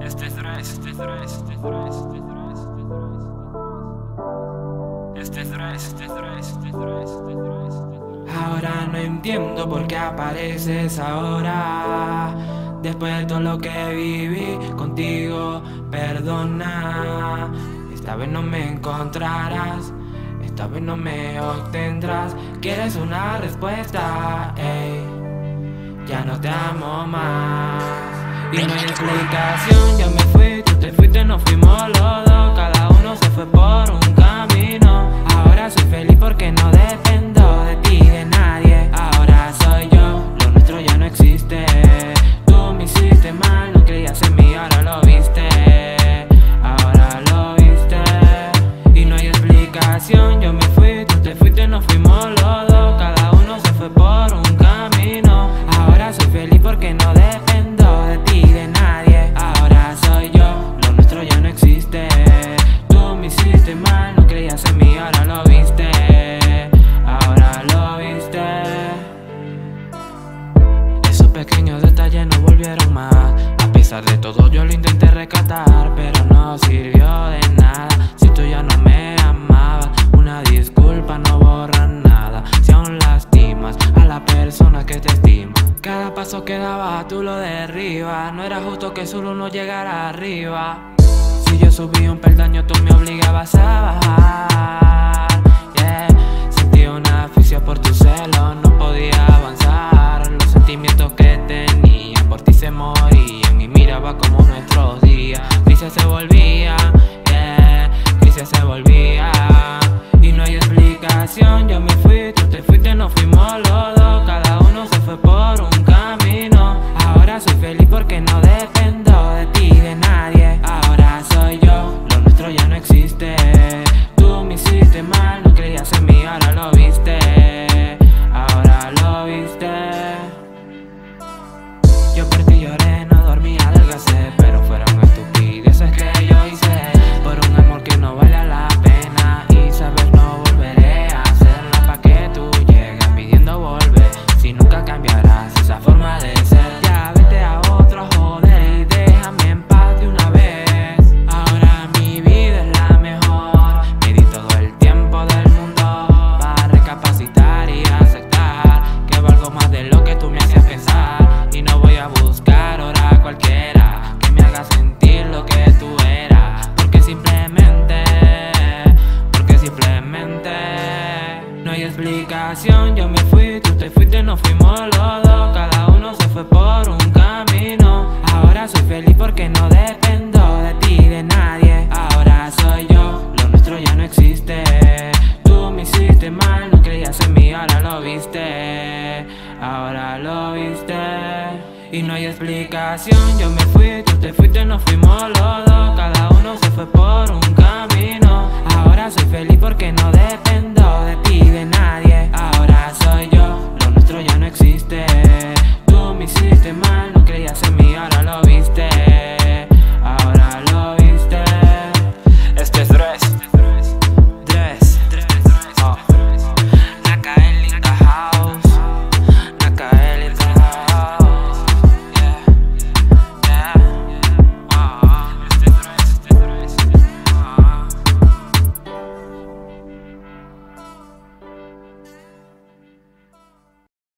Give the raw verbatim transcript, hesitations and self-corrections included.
Este es Dres, este es Dres, este es Dres, este es Dres, este es Dres, este es Dres, este es Dres, este es Dres. Ahora no entiendo por qué apareces ahora. Después de todo lo que viví contigo, perdona. Esta vez no me encontrarás, esta vez no me obtendrás. ¿Quieres una respuesta? Ey, ya no te amo más. Y no hay explicación, yo me fui, tú te fuiste, nos fuimos los dos. Cada uno se fue por un camino. Ahora soy feliz porque no dependo de ti, de nadie. Ahora soy yo, lo nuestro ya no existe. Tú me hiciste mal, no creías en mí, ahora lo viste. Ahora lo viste. Y no hay explicación, yo me fui, tú te fuiste, nos fuimos los dos. Cada uno se fue por un camino. Ahora soy feliz porque no dependo de ti, de nadie. Ahora soy yo, lo nuestro ya no existe. Tú me hiciste mal, no creías en mí, ahora lo viste. Ahora lo viste. Esos pequeños detalles no volvieron más. A pesar de todo yo lo intenté rescatar, pero no sirvió de nada. Si tú ya no me amabas, una disculpa no borra nada. Si aún lastimas a la persona que te estima, cada paso que daba tú lo derribas. No era justo que solo uno llegara arriba. Si yo subí un peldaño tú me obligabas a bajar, yeah. Sentí una asfixia por tu celo, no podía avanzar. Los sentimientos que tenía por ti se morían y miraba como nuestros días grises se volvía, yeah. Grises se volvía. Y no hay explicación, yo me fui, tú te fuiste, nos fuimos los dos. Cada uno se fue por un camino. Ahora soy feliz porque no dependo de ti, de nadie. Ahora soy yo, lo nuestro ya no existe. Tú me hiciste mal, no creías en mí, ahora lo viste. Ahora lo viste. Yo por ti lloré, no dormí, adelgacé, pero fueron estupideces que yo hice por un amor que no vale la pena. Y sabes, no volveré a hacerla pa' que tú llegues pidiendo volver. Si nunca cambiarás esa forma de ser, ya vete a otro a joder y déjame en paz de una vez. Ahora mi vida es la mejor. Me di todo el tiempo del mundo para recapacitar y aceptar que valgo más de lo que tú me hacías pensar. Y no voy a buscar ahora cualquiera que me haga sentir lo que tú eras. Porque simplemente, porque simplemente no hay explicación, yo me fui, tú te fuiste, nos fuimos los dos. Cada uno se fue por un camino. Ahora soy feliz porque no dependo de ti, de nadie. Ahora soy yo, lo nuestro ya no existe. Tú me hiciste mal, no creías en mí, ahora lo viste. Ahora lo viste. Y no hay explicación, yo me fui, tú te fuiste, nos fuimos los dos. Cada uno se fue por un camino. Ahora soy feliz porque no dependo de ti, de nadie. Ahora soy yo, lo nuestro ya no existe. Tú me hiciste mal, no creías en mí, ahora lo vi.